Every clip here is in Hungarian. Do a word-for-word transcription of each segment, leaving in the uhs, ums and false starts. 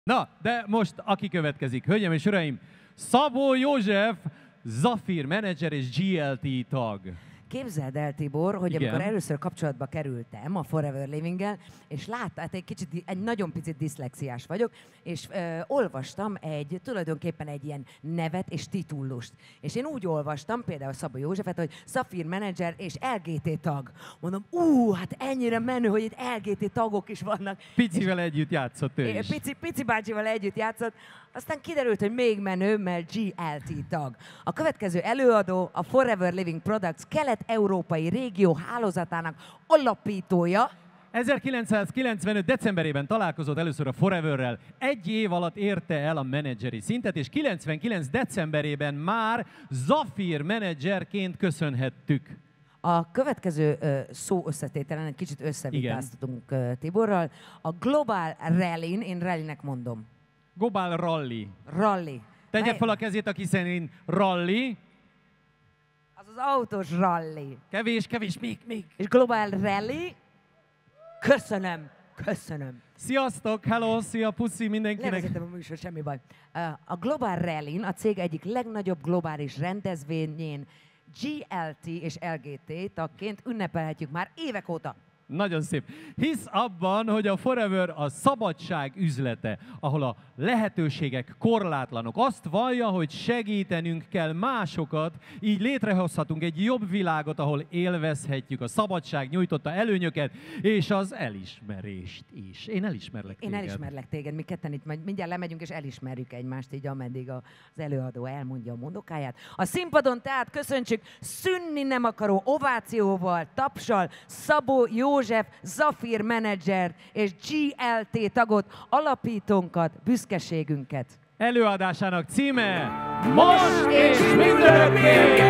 Na, de most aki következik, hölgyeim és uraim, Szabó József, Zafir menedzser és gé el té tag. Képzeld el, Tibor, hogy Igen. amikor először kapcsolatba kerültem a Forever Living-gel, és láttál, hát egy kicsit, egy nagyon picit diszlexiás vagyok, és ö, olvastam egy, tulajdonképpen egy ilyen nevet és titullust. És én úgy olvastam, például Szabó Józsefet, hogy Zafir menedzser és el gé té tag. Mondom, ú, hát ennyire menő, hogy itt el gé té tagok is vannak. Picivel és együtt játszott ő is. Pici, pici bácsival együtt játszott. Aztán kiderült, hogy még menő, mert gé el té tag. A következő előadó a Forever Living Products kelet-európai régió hálózatának alapítója. ezerkilencszázkilencvenöt decemberében találkozott először a Foreverrel. Egy év alatt érte el a menedzseri szintet, és kilencvenkilenc decemberében már Zafir menedzserként köszönhettük. A következő uh, szó összetételen egy kicsit összevitáztatunk uh, Tiborral. A Global Rally-n, én rallynek mondom. Global Rally. Rally. Tegye Mely... fel a kezét, aki szerint rally. Az az autós rally. Kevés, kevés, még, még. És Global Rally. Köszönöm, köszönöm. Sziasztok, hello, szia, puszi mindenkinek. Levezetem a műsor, semmi baj. A Global Rally-n, a cég egyik legnagyobb globális rendezvényén gé el té és el gé té tagként ünnepelhetjük már évek óta. Nagyon szép. Hisz abban, hogy a Forever a szabadság üzlete, ahol a lehetőségek korlátlanok. Azt vallja, hogy segítenünk kell másokat, így létrehozhatunk egy jobb világot, ahol élvezhetjük a szabadság nyújtotta előnyöket, és az elismerést is. Én elismerlek téged. Én elismerlek téged, mi ketten itt majd mindjárt lemegyünk és elismerjük egymást, így ameddig az előadó elmondja a mondokáját. A színpadon tehát köszöntsük szűnni nem akaró ovációval, tapsal Szabó József, Zafir menedzser és gé el té tagot, alapítónkat, büszkeségünket. Előadásának címe Most és mindörökké!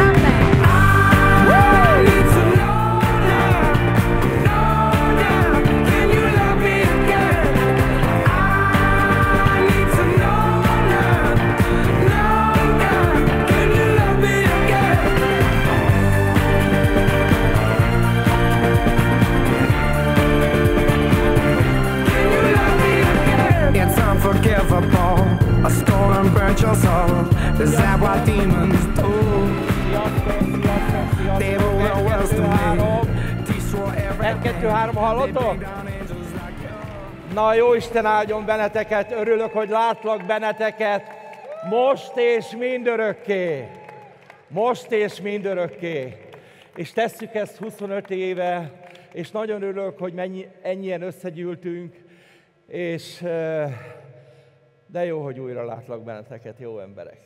A stolen burnt your soul. Is that what demons do? They rule the world to me. Destroy egy, kettő, három, hallottok? Na, jó Isten áldjon benneteket, örülök, hogy látlak benneteket. Most és mindörökké. Most és mindörökké. És tesszük ezt huszonöt éve, és nagyon örülök, hogy mennyi, ennyien összegyűltünk, és de jó, hogy újra látlak benneteket, jó emberek.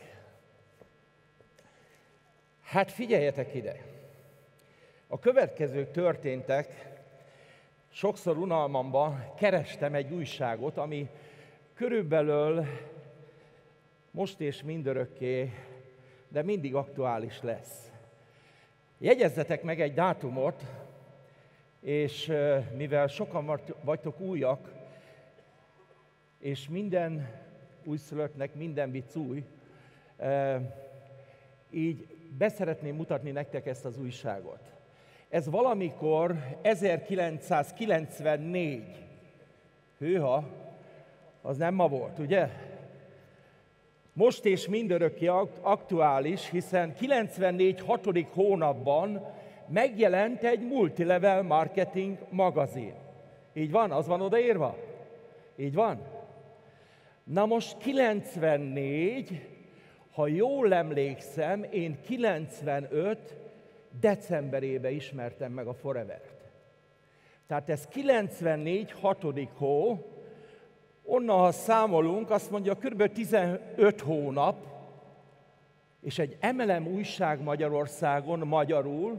Hát figyeljetek ide! A következők történtek, sokszor unalmamban kerestem egy újságot, ami körülbelül most és mindörökké, de mindig aktuális lesz. Jegyezzetek meg egy dátumot, és mivel sokan vagytok újak, és minden újszülöttnek minden vicc új, így beszeretném mutatni nektek ezt az újságot. Ez valamikor ezerkilencszázkilencvennégy, hőha, az nem ma volt, ugye? Most és mindörökké aktuális, hiszen kilencvennégy hatodik hónapban megjelent egy multilevel marketing magazin. Így van? Az van odaírva? Így van? Na most kilencvennégy, ha jól emlékszem, én kilencvenöt decemberében ismertem meg a Forevert. Tehát ez kilencvennégy hatodik hó, onnan, ha számolunk, azt mondja, kb. tizenöt hónap, és egy em el em újság Magyarországon magyarul,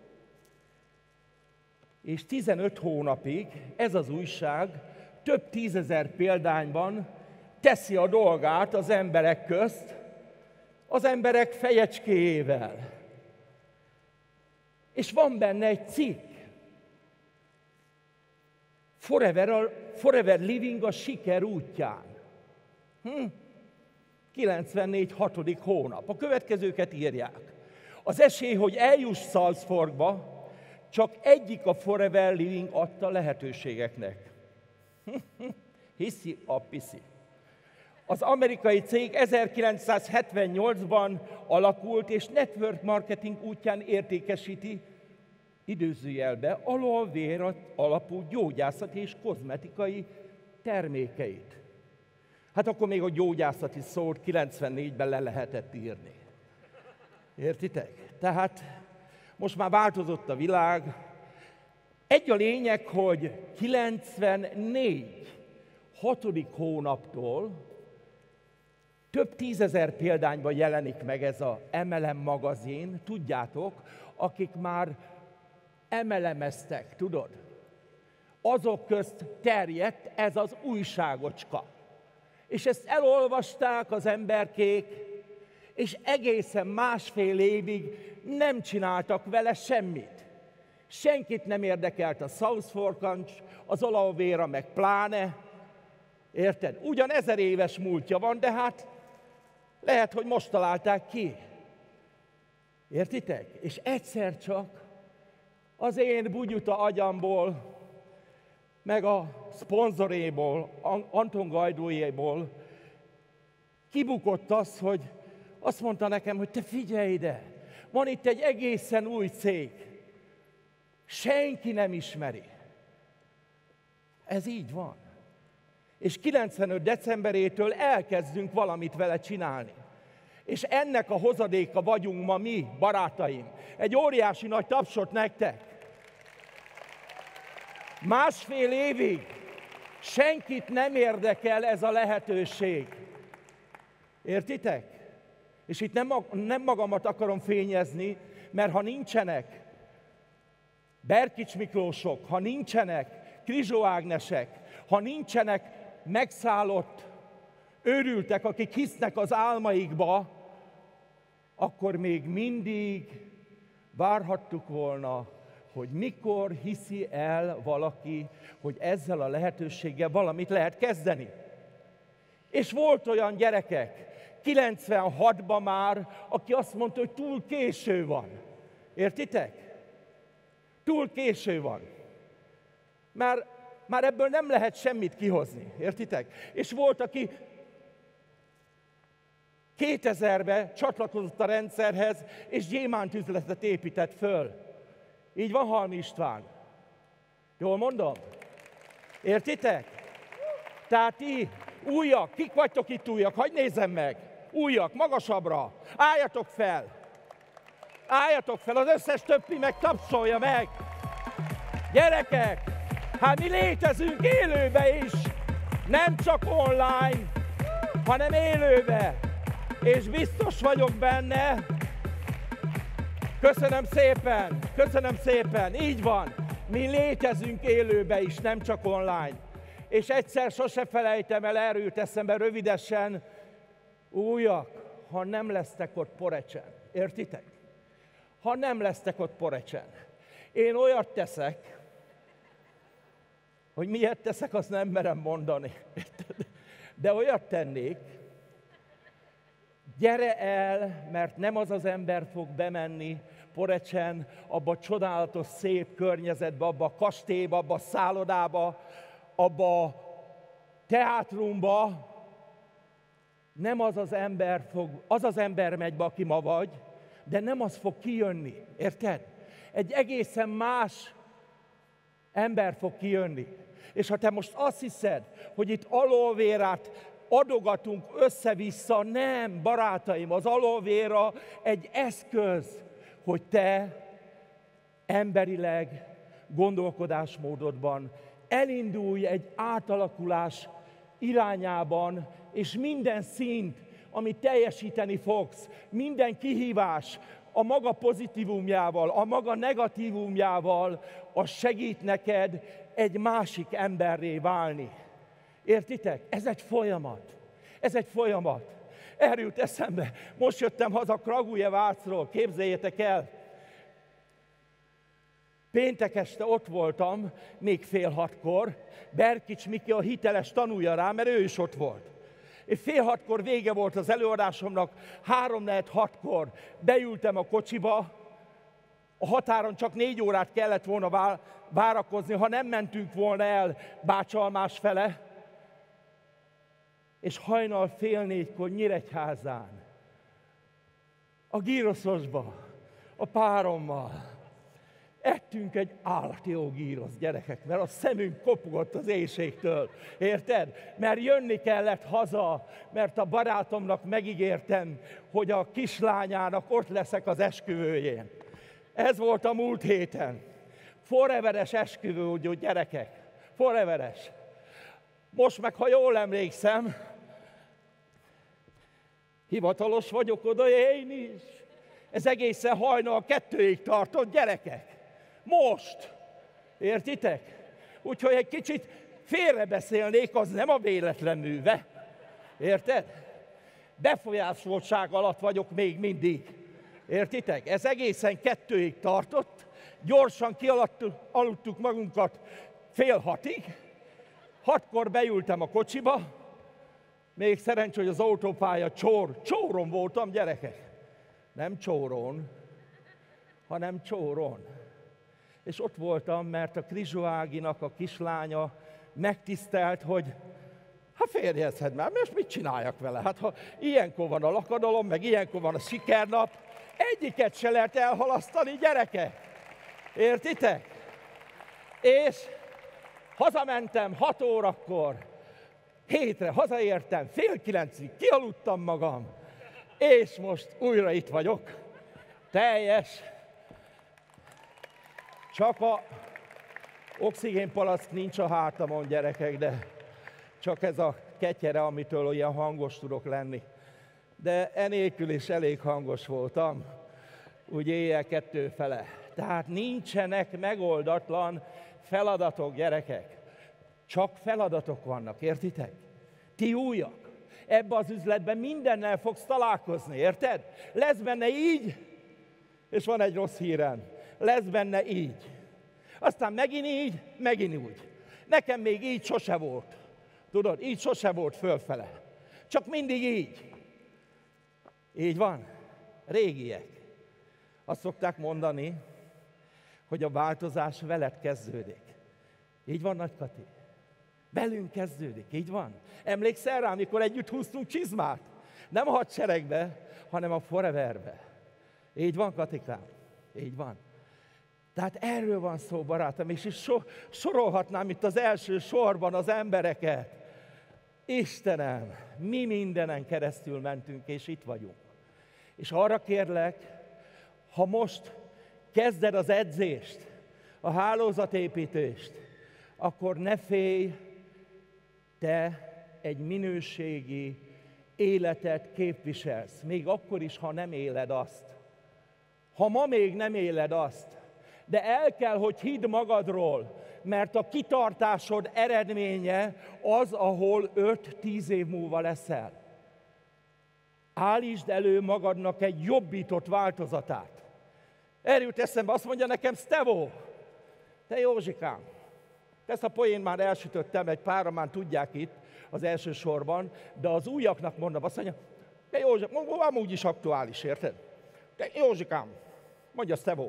és tizenöt hónapig ez az újság több tízezer példányban teszi a dolgát az emberek közt, az emberek fejecskéjével. És van benne egy cikk. Forever, a, Forever Living a siker útján. Hm? kilencvennégy hatodik hónap. A következőket írják. Az esély, hogy eljuss Salzburgba, csak egyik a Forever Living adta lehetőségeknek. Hiszi a piszi. Az amerikai cég ezerkilencszázhetvennyolcban alakult, és network marketing útján értékesíti, idézőjelbe, aloe vera alapú gyógyászati és kozmetikai termékeit. Hát akkor még a gyógyászati szót kilencvennégyben le lehetett írni. Értitek? Tehát most már változott a világ. Egy a lényeg, hogy kilencvennégy hatodik hónaptól több tízezer példányban jelenik meg ez a em el em magazin, tudjátok, akik már emelemeztek, tudod? Azok közt terjedt ez az újságocska. És ezt elolvasták az emberkék, és egészen másfél évig nem csináltak vele semmit. Senkit nem érdekelt a South Fork, az aloe vera meg pláne. Érted? Ugyan ezer éves múltja van, de hát lehet, hogy most találták ki. Értitek? És egyszer csak az én bugyuta agyamból, meg a szponzoréból, Anton Gajdóéból kibukott az, hogy azt mondta nekem, hogy te figyelj ide, van itt egy egészen új cég, senki nem ismeri. Ez így van. És kilencvenöt decemberétől elkezdünk valamit vele csinálni. És ennek a hozadéka vagyunk ma mi, barátaim. Egy óriási nagy tapsot nektek. Másfél évig senkit nem érdekel ez a lehetőség. Értitek? És itt nem, nem magamat akarom fényezni, mert ha nincsenek Berkics Miklósok, ha nincsenek Krizsó Ágnesek, ha nincsenek megszállott őrültek, akik hisznek az álmaikba, akkor még mindig várhattuk volna, hogy mikor hiszi el valaki, hogy ezzel a lehetőséggel valamit lehet kezdeni. És volt olyan gyerekek, kilencvenhatban már, aki azt mondta, hogy túl késő van. Értitek? Túl késő van. Már, már ebből nem lehet semmit kihozni. Értitek? És volt, aki kétezerben csatlakozott a rendszerhez, és gyémántüzletet épített föl. Így van, Halmi István? Jól mondom? Értitek? Tehát ti, újak, kik vagytok itt újak? Hadd nézzem meg! Újak, magasabbra! Álljatok fel! Álljatok fel, az összes többi meg tapsolja meg! Gyerekek! Hát mi létezünk élőbe is! Nem csak online, hanem élőbe! És biztos vagyok benne, köszönöm szépen, köszönöm szépen, így van, mi létezünk élőbe is, nem csak online. És egyszer sose felejtem el, erről jut eszembe rövidesen, újak, ha nem lesztek ott Porecsen, értitek? Ha nem lesztek ott Porecsen. Én olyat teszek, hogy miért teszek, azt nem merem mondani. De olyat tennék, gyere el, mert nem az az ember fog bemenni Porecsen, abba a csodálatos, szép környezetbe, abba a kastélyba, abba a szállodába, abba a teátrumba. Nem az az ember fog, az az ember megy be, aki ma vagy, de nem az fog kijönni, érted? Egy egészen más ember fog kijönni. És ha te most azt hiszed, hogy itt aloe vérát adogatunk össze-vissza, nem, barátaim, az aloe vera egy eszköz, hogy te emberileg, gondolkodásmódodban elindulj egy átalakulás irányában, és minden szint, amit teljesíteni fogsz, minden kihívás a maga pozitívumjával, a maga negatívumjával, az segít neked egy másik emberré válni. Értitek? Ez egy folyamat. Ez egy folyamat. Erről jut eszembe. Most jöttem haza Kragujevácról, képzeljétek el. Péntek este ott voltam, még fél hatkor. Berkics Miki a hiteles tanulja rá, mert ő is ott volt. És fél hatkor vége volt az előadásomnak, három negyed hatkor beültem a kocsiba, a határon csak négy órát kellett volna várakozni, ha nem mentünk volna el Bácsalmás fele. És hajnal fél négykor Nyíregyházán, a gyroszosba, a párommal ettünk egy állati jó gyrosz, gyerekek, mert a szemünk kopogott az éjségtől, érted? Mert jönni kellett haza, mert a barátomnak megígértem, hogy a kislányának ott leszek az esküvőjén. Ez volt a múlt héten. Foreveres esküvő, úgy gyerekek, foreveres. Most meg, ha jól emlékszem, hivatalos vagyok oda én is. Ez egészen hajnal kettőig tartott, gyerekek. Most. Értitek? Úgyhogy egy kicsit félrebeszélnék, az nem a véletlen műve. Érted? Befolyásoltság alatt vagyok még mindig. Értitek? Ez egészen kettőig tartott. Gyorsan kialudtuk magunkat fél hatig. Hatkor beültem a kocsiba. Még szerencsé, hogy az autópálya csór. Csóron voltam, gyerekek. Nem csórón, hanem csóron. És ott voltam, mert a Krizsó Áginak a kislánya megtisztelt, hogy hát férjezhet már, most mit csináljak vele? Hát ha ilyenkor van a lakadalom, meg ilyenkor van a sikernap, egyiket se lehet elhalasztani, gyerekek. Értitek? És hazamentem hat órakor, hétre hazaértem, fél kilencig kialudtam magam, és most újra itt vagyok. Teljes. Csak a oxigénpalack nincs a hátamon, gyerekek, de csak ez a ketyere, amitől olyan hangos tudok lenni. De enélkül is elég hangos voltam, úgy éjjel kettő fele. Tehát nincsenek megoldatlan feladatok, gyerekek. Csak feladatok vannak, értitek? Ti újak. Ebben az üzletben mindennel fogsz találkozni, érted? Lesz benne így, és van egy rossz hírem. Lesz benne így. Aztán megint így, megint úgy. Nekem még így sose volt. Tudod, így sose volt fölfele. Csak mindig így. Így van. Régiek. Azt szokták mondani, hogy a változás veled kezdődik. Így van, Nagy Kati? Velünk kezdődik, így van. Emlékszel rá, amikor együtt húztunk csizmát? Nem a hadseregbe, hanem a Foreverbe. Így van, Katikám? Így van. Tehát erről van szó, barátom, és is so, sorolhatnám itt az első sorban az embereket. Istenem, mi mindenen keresztül mentünk, és itt vagyunk. És arra kérlek, ha most kezded az edzést, a hálózatépítést, akkor ne félj, te egy minőségi életet képviselsz, még akkor is, ha nem éled azt. Ha ma még nem éled azt, de el kell, hogy hidd magadról, mert a kitartásod eredménye az, ahol öt-tíz év múlva leszel. Állítsd elő magadnak egy jobbított változatát. Erőt eszembe, azt mondja nekem, Sztevó, te Józsikám, ezt a poén már elsütöttem, egy pára már tudják itt az első sorban, de az újaknak mondom, azt mondja, te Józsikám, amúgy is aktuális, érted? Te Józsikám, mondja Sztevó,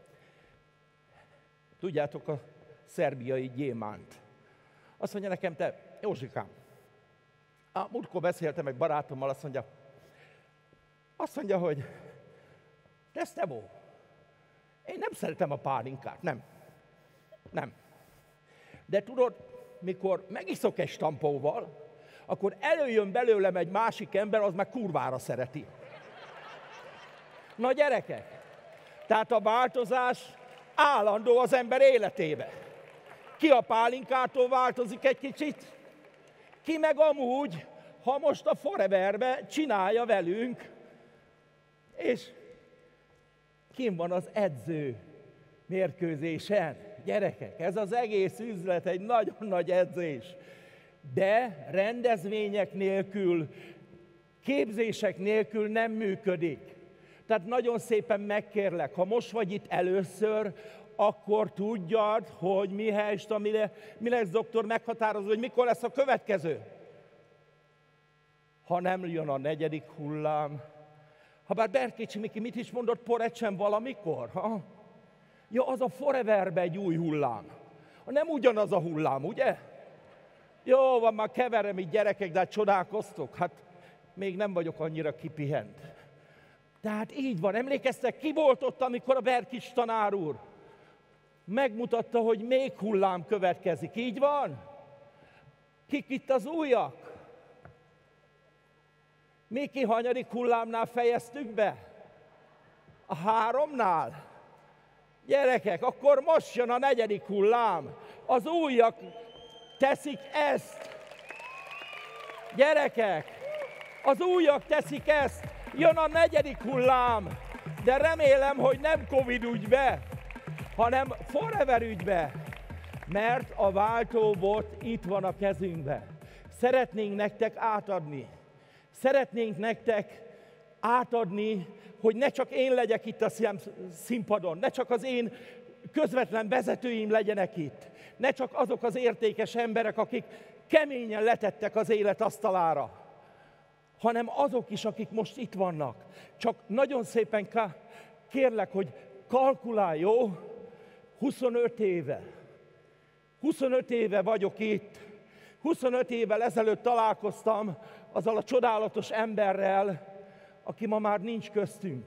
tudjátok a szerbiai gyémánt. Azt mondja nekem, te Józsikám, a múltkor beszéltem egy barátommal, azt mondja, azt mondja, hogy te Sztevó, én nem szeretem a pálinkát, nem. Nem. De tudod, mikor megiszok egy stampóval, akkor előjön belőlem egy másik ember, az meg kurvára szereti. Na gyerekek, tehát a változás állandó az ember életébe. Ki a pálinkától változik egy kicsit, ki meg amúgy, ha most a Foreverbe csinálja velünk, és kim van az edző mérkőzésen. Gyerekek, ez az egész üzlet egy nagyon nagy edzés. De rendezvények nélkül, képzések nélkül nem működik. Tehát nagyon szépen megkérlek, ha most vagy itt először, akkor tudjad, hogy mihelyest, amire Milex doktor meghatározza, hogy mikor lesz a következő. Ha nem jön a negyedik hullám, ha bár Berkécsi Miki mit is mondott, Porecsen valamikor? Ha? Ja, az a Foreverbe egy új hullám. Nem ugyanaz a hullám, ugye? Jó, van, már keverem itt gyerekek, de hát csodálkoztok. Hát még nem vagyok annyira kipihent. Tehát így van. Emlékeztek, ki volt ott, amikor a Berkics tanár úr megmutatta, hogy még hullám következik. Így van? Kik itt az újak? Miki, hanyadik hullámnál fejeztük be? A háromnál? Gyerekek, akkor most jön a negyedik hullám. Az újak teszik ezt. Gyerekek, az újak teszik ezt. Jön a negyedik hullám. De remélem, hogy nem Covid ügybe, hanem Forever ügybe. Mert a váltóbot itt van a kezünkben. Szeretnénk nektek átadni. Szeretnénk nektek átadni, hogy ne csak én legyek itt a színpadon, ne csak az én közvetlen vezetőim legyenek itt, ne csak azok az értékes emberek, akik keményen letettek az élet asztalára, hanem azok is, akik most itt vannak. Csak nagyon szépen kérlek, hogy kalkulálj, jó? huszonöt éve. huszonöt éve vagyok itt. huszonöt évvel ezelőtt találkoztam azzal a csodálatos emberrel, aki ma már nincs köztünk.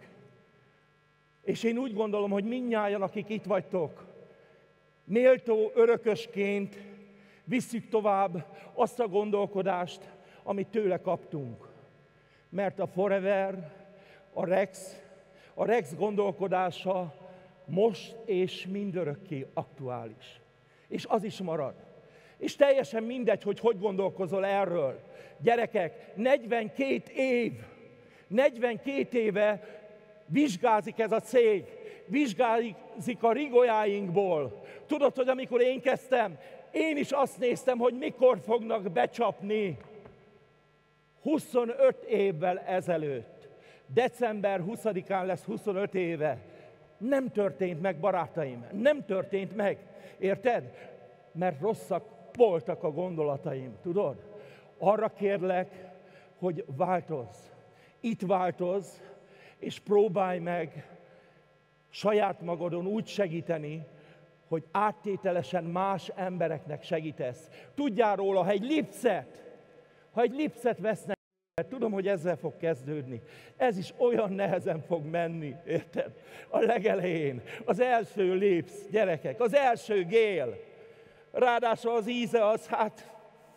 És én úgy gondolom, hogy mindnyájan, akik itt vagytok, méltó örökösként visszük tovább azt a gondolkodást, amit tőle kaptunk. Mert a Forever, a Rex, a Rex gondolkodása most és mindörökké aktuális. És az is marad. És teljesen mindegy, hogy hogy gondolkozol erről. Gyerekek, negyvenkét év, negyvenkét éve vizsgázik ez a cég, vizsgázik a rigójáinkból. Tudod, hogy amikor én kezdtem, én is azt néztem, hogy mikor fognak becsapni. huszonöt évvel ezelőtt, december huszadikán lesz huszonöt éve. Nem történt meg, barátaim, nem történt meg. Érted? Mert rosszak voltak a gondolataim, tudod? Arra kérlek, hogy változz. Itt változz, és próbálj meg saját magadon úgy segíteni, hogy áttételesen más embereknek segítesz. Tudjál róla, ha egy lipszet, ha egy lipszet vesznek, tudom, hogy ezzel fog kezdődni. Ez is olyan nehezen fog menni, érted? A legelején, az első lipsz, gyerekek, az első gél. Ráadásul az íze az, hát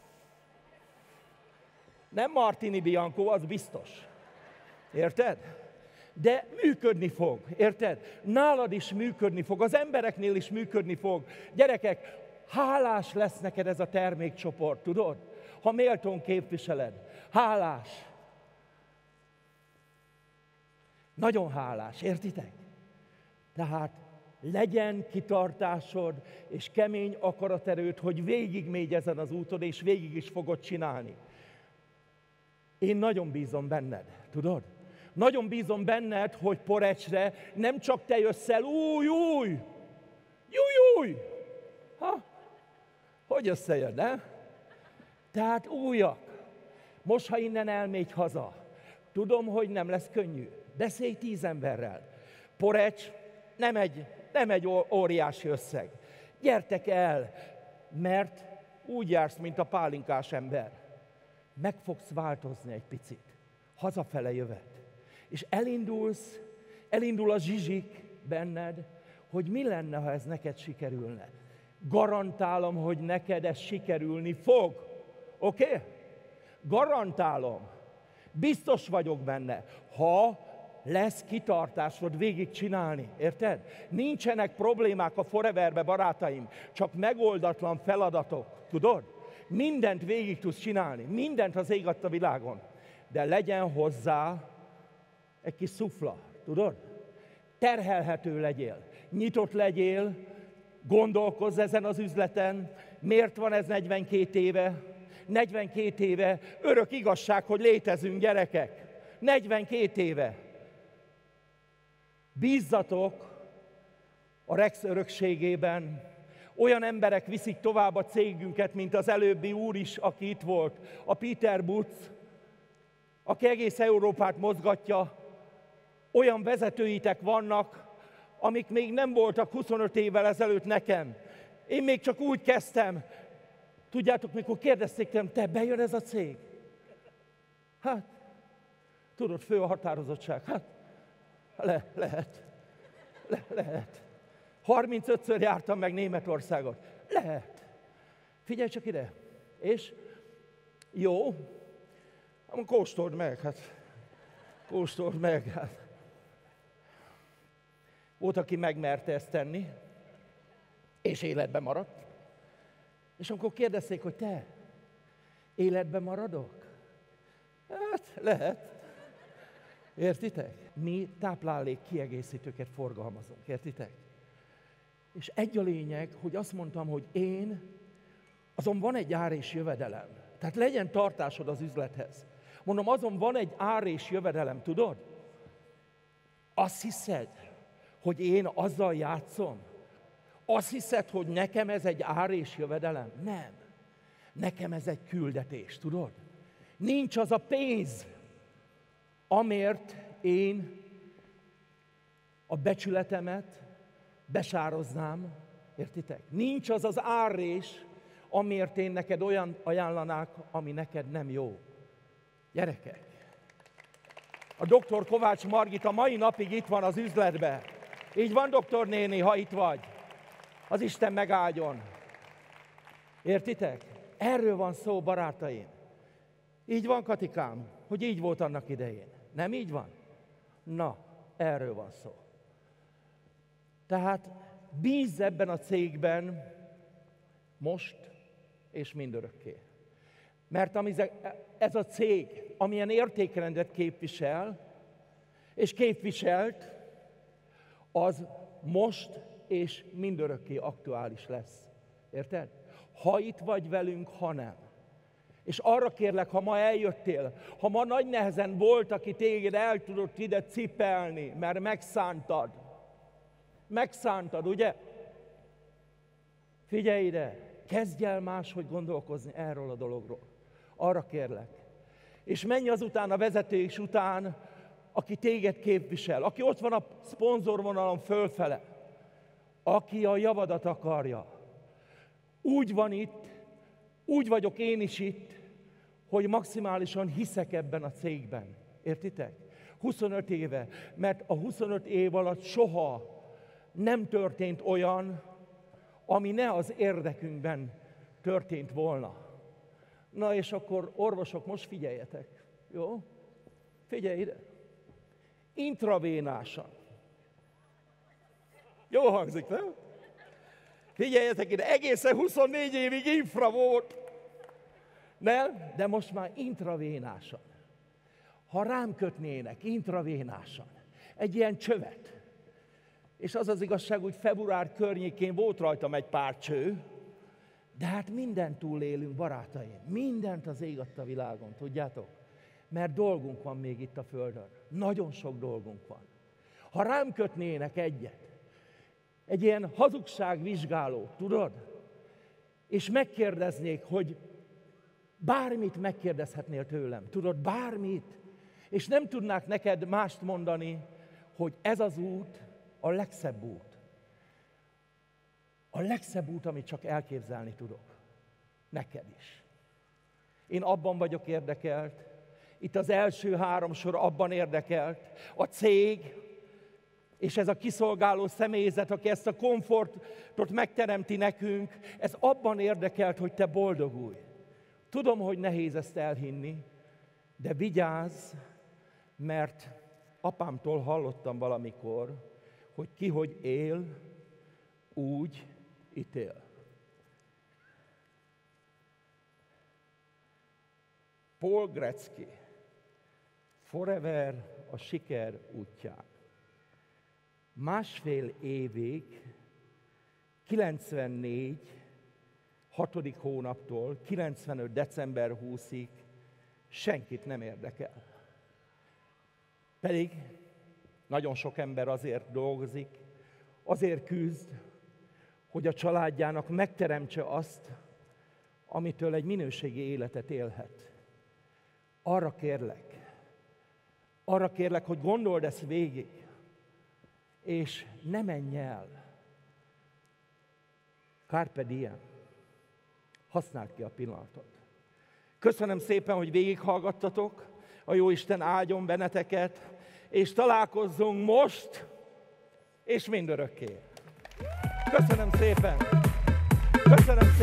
nem Martini Bianco, az biztos. Érted? De működni fog, érted? Nálad is működni fog, az embereknél is működni fog. Gyerekek, hálás lesz neked ez a termékcsoport, tudod? Ha méltón képviseled. Hálás. Nagyon hálás, értitek? Tehát legyen kitartásod és kemény akaraterőd, hogy végigmégy ezen az úton, és végig is fogod csinálni. Én nagyon bízom benned, tudod? Nagyon bízom benned, hogy Porecsre nem csak te jössz el, új, új, új, új. Ha? Hogy összejön, ne? Tehát újak. Most, ha innen elmégy haza, tudom, hogy nem lesz könnyű. Beszélj tíz emberrel. Porecs nem egy, nem egy óriási összeg. Gyertek el, mert úgy jársz, mint a pálinkás ember. Meg fogsz változni egy picit. Hazafele jövet. És elindulsz, elindul a zsizsik benned, hogy mi lenne, ha ez neked sikerülne. Garantálom, hogy neked ez sikerülni fog. Oké? Okay? Garantálom. Biztos vagyok benne. Ha lesz kitartásod végigcsinálni, érted? Nincsenek problémák a Foreverbe, barátaim, csak megoldatlan feladatok, tudod? Mindent végig tudsz csinálni, mindent az ég adta világon, de legyen hozzá egy kis szufla, tudod? Terhelhető legyél, nyitott legyél, gondolkozz ezen az üzleten, miért van ez negyvenkét éve? negyvenkét éve, örök igazság, hogy létezünk, gyerekek. negyvenkét éve. Bízzatok a Rex örökségében. Olyan emberek viszik tovább a cégünket, mint az előbbi úr is, aki itt volt. A Peter Butz, aki egész Európát mozgatja. Olyan vezetőitek vannak, amik még nem voltak huszonöt évvel ezelőtt nekem. Én még csak úgy kezdtem. Tudjátok, mikor kérdezték tőlem, te bejön ez a cég? Hát, tudod, fő a határozottság. Hát, le, lehet. Le, lehet. harmincötször jártam meg Németországot. Lehet. Figyelj csak ide. És? Jó. Hát, kóstold meg, hát. Kóstold meg, hát. Volt, aki megmerte ezt tenni, és életben maradt. És amikor kérdezték, hogy te, életben maradok? Hát, lehet. Értitek? Mi táplálék kiegészítőket forgalmazunk, értitek? És egy a lényeg, hogy azt mondtam, hogy én, azon van egy ár és jövedelem. Tehát legyen tartásod az üzlethez. Mondom, azon van egy ár és jövedelem, tudod? Azt hiszed, hogy én azzal játszom? Azt hiszed, hogy nekem ez egy ár és jövedelem? Nem. Nekem ez egy küldetés, tudod? Nincs az a pénz, amért én a becsületemet besároznám, értitek? Nincs az az árrés, amért én neked olyan ajánlanák, ami neked nem jó. Gyerekek! A doktor Kovács Margit a mai napig itt van az üzletben. Így van, doktor néni, ha itt vagy. Az Isten megáldjon. Értitek? Erről van szó, barátaim. Így van, Katikám, hogy így volt annak idején. Nem így van? Na, erről van szó. Tehát bízz ebben a cégben most és mindörökké. Mert ez a cég, amilyen értékrendet képvisel, és képviselt, az most és mindörökké aktuális lesz. Érted? Ha itt vagy velünk, ha nem. És arra kérlek, ha ma eljöttél, ha ma nagy nehezen volt, aki téged el tudott ide cipelni, mert megszántad. Megszántad, ugye? Figyelj ide, kezdj el máshogy gondolkozni erről a dologról. Arra kérlek. És menj azután a vezetés után, aki téged képvisel, aki ott van a szponzorvonalon fölfele, aki a javadat akarja. Úgy van itt, úgy vagyok én is itt, hogy maximálisan hiszek ebben a cégben. Értitek? huszonöt éve, mert a huszonöt év alatt soha nem történt olyan, ami ne az érdekünkben történt volna. Na és akkor orvosok, most figyeljetek, jó? Figyelj ide! Intravénásan. Jó hangzik, nem? Figyeljetek ide, egészen huszonnégy évig infra volt. Nem? De most már intravénásan. Ha rám kötnének intravénásan egy ilyen csövet, és az az igazság, hogy február környékén volt rajtam egy pár cső, de hát mindent túlélünk, barátaim. Mindent az ég adta a világon, tudjátok? Mert dolgunk van még itt a földön. Nagyon sok dolgunk van. Ha rám kötnének egyet, egy ilyen hazugságvizsgáló, tudod? És megkérdeznék, hogy bármit megkérdezhetnél tőlem, tudod, bármit, és nem tudnák neked mást mondani, hogy ez az út a legszebb út. A legszebb út, amit csak elképzelni tudok. Neked is. Én abban vagyok érdekelt, itt az első három sor abban érdekelt, a cég, és ez a kiszolgáló személyzet, aki ezt a komfortot megteremti nekünk, ez abban érdekelt, hogy te boldogulj. Tudom, hogy nehéz ezt elhinni, de vigyázz, mert apámtól hallottam valamikor, hogy ki hogy él, úgy ítél. Paul Gretzky, Forever a siker útján. Másfél évig, kilencvennégy, hatodik hónaptól, kilencvenöt december huszadikáig senkit nem érdekel. Pedig nagyon sok ember azért dolgozik, azért küzd, hogy a családjának megteremtse azt, amitől egy minőségi életet élhet. Arra kérlek, arra kérlek, hogy gondold ezt végig, és ne menj el. Carpe diem. Használd ki a pillanatot. Köszönöm szépen, hogy végighallgattatok. A Jóisten áldjon benneteket, és találkozzunk most, és mindörökké. Köszönöm szépen! Köszönöm